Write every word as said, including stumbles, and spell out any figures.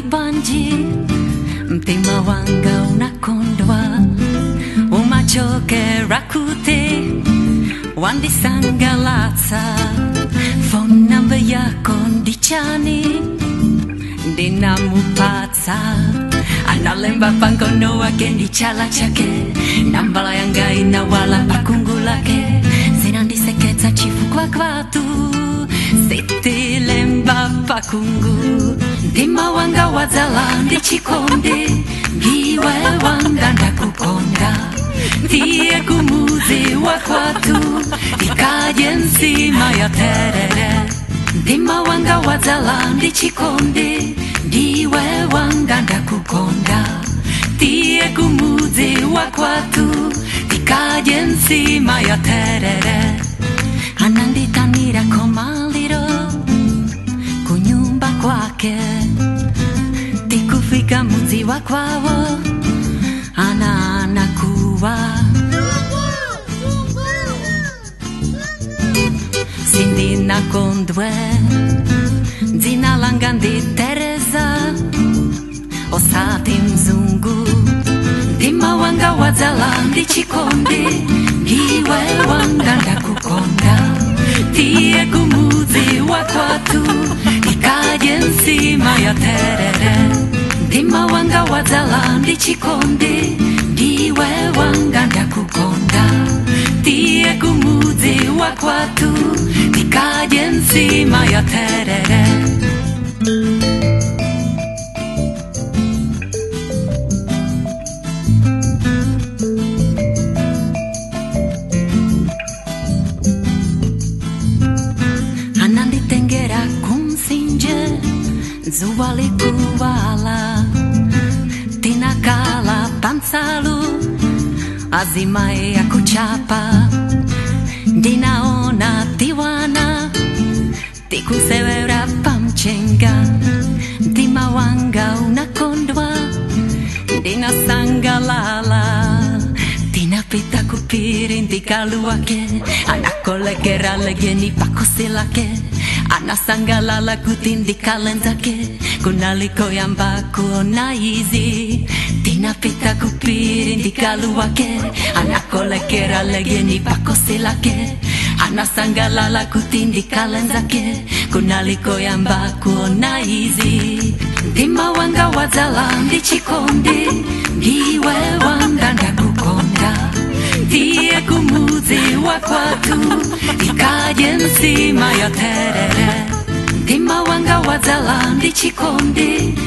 banji mtima wanga unakondwa umachokera kute wandisangalatsa phone number yako ndichani ndinamupatsa analemba pangono wake ndichala chake nambala yanga inawala pakungu lake zinandiseketsa chifukwa kwatu sitilemba pakungu ndima wanga wadzala ndi chikondi ndiwe wanga ndakukonda ndiye kumuzi wa kwatu ikaje nsima ya terere ndima wanga wadzala ndi chikondi ndiwe wanga ndakukonda ndiye kumuzi wa kwatu ikaje nsima ya terere ananditanira komaliro kunyumba kwake tikufika muzi wa kwao ana anakuwa sindina kondwe dzina langa ndi Tereza osati mzungu ndima wanga wadzala ndi chikondi ndiwe wanga ndakukonda ndiye kumuzi wa kwatu ikaje nsima ya terere ndima wanga wadzala ndi chikondi ndiwe wanga ndakukonda ndiye kumuzi wa kwatu ikaje nsima ya terere ananditengera kumsinje zuwa likuwala tinakala pansalu azimae ya kuchapa ndinaona tiwana tikusewera pamchenga ndima wanga unakondwa ndinasangalala tinapita kupiri ndikalu wake anakolekera legeni pakosi lake anasangalala kutindikallenzake kunaliko kuona izi tinapita kupiri ndikalu wake anakolekera legeni pakosi lake anasangalala kutindikallenzake kunaliko kuona izi ndima wanga wadzala ndi chikondi ndiwe wanga ndakukonda ndiye kumuzi wa kwatu ikaje nsima ya terere ndima wanga wadzala ndi chikondi